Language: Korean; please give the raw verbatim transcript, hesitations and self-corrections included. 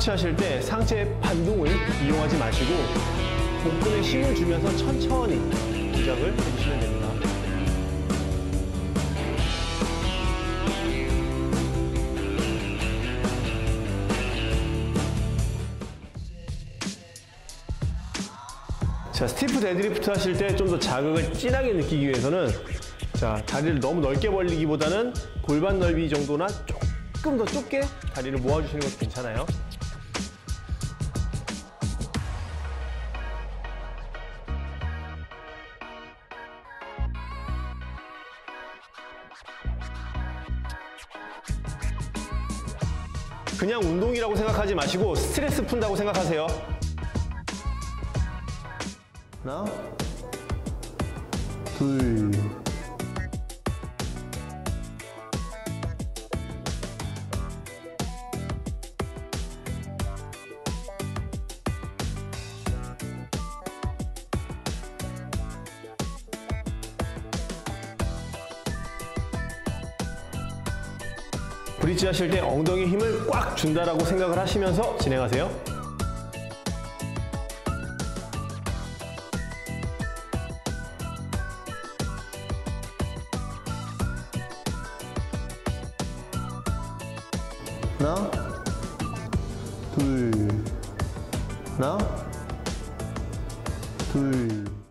브릿지 하실 때 상체 반동을 이용하지 마시고 복근에 힘을 주면서 천천히 동작을 해주시면 됩니다. 자, 스티프 데드리프트 하실 때 좀 더 자극을 진하게 느끼기 위해서는 자, 다리를 너무 넓게 벌리기보다는 골반 넓이 정도나 조금 더 좁게 다리를 모아주시는 것도 괜찮아요. 그냥 운동이라고 생각하지 마시고 스트레스 푼다고 생각하세요. 하나, 둘, 브릿지 하실 때 엉덩이 힘을 꽉 준다라고 생각을 하시면서 진행하세요. 하나, 둘, 하나, 둘.